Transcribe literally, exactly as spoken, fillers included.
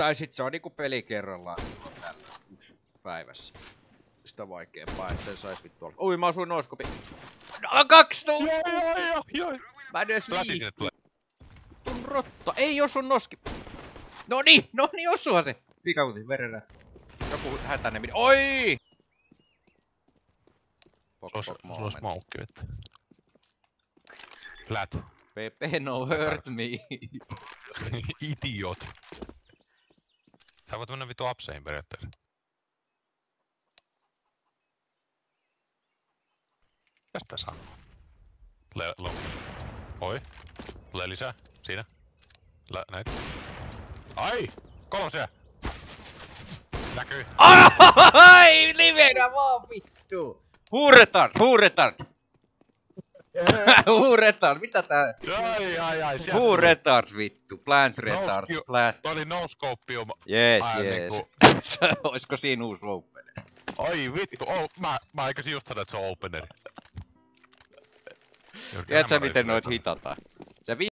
Tai sit se on niinku peli kerrallaan silloin tällä yksi päivässä. Sitä vaikeampaa, et sen sais vittu olla. Ui, mä osuin noscopium. No, kaksi nousu! Joo, joo, joo. Mä en edes liikku. Tun rotta, ei osu noski. Noni, noni osua se. Pikakutin verenä. Joku hätäinen mini. Oi! Sulla ois maukki vettä. Flat. P P no hurt me. Idiot. Sä voit mennä vittu apseihin periaatteessa. Tästä saa. Le lo. Oi. Tulee lisää. Siinä. Lä näit. Ai! Kolmosia! Näkyy. Ai! Livenä vaan vittu! Huuretaan! Huuretaan! Huuretaan! Mitä tää? Ai ai ai! Huuretaan vittu! Plant retard! Plant! Toi oli noscopium. Jees jees. Oisko siinä uusi opener? Ai vittu! Oh, mä, mä eikös just sanoa, että se on opener. Tiedätkö miten noit hitataan? Se